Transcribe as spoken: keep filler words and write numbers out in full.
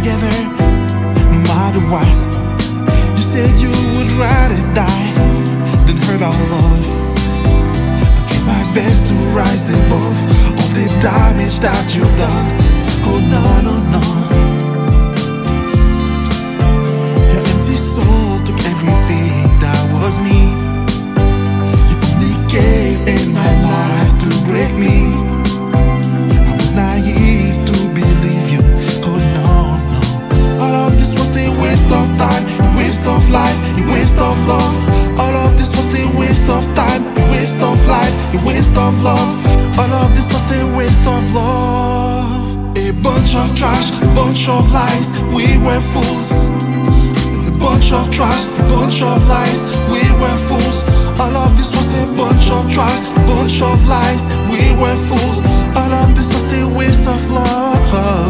together, no matter what. You said you would rather die than hurt our love. I try my best to rise above all the damage that you've done. Oh no, no, no. Your empty soul took everything that was me. You only gave in my life to break me. I was naive to believe you. Oh no, no. All of this was a waste of time, a waste of life, a waste of love. All of this was a waste of time, a waste of life, a waste of love. All of this was a waste of love. A bunch of trash, a bunch of lies, we were fools. A bunch of trash, a bunch of lies, we were fools. All of this was a bunch of trash, a bunch of lies, we were fools. All of this was a waste of love.